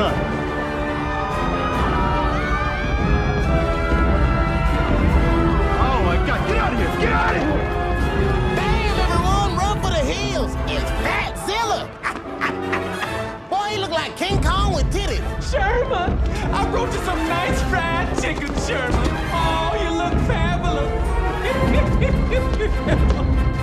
Oh my God, get out of here! Get out of here! Damn, everyone, run for the hills! It's Fatzilla! Boy, he look like King Kong with titties. Sherman, I brought you some nice fried chicken, Sherman. Oh, you look fabulous.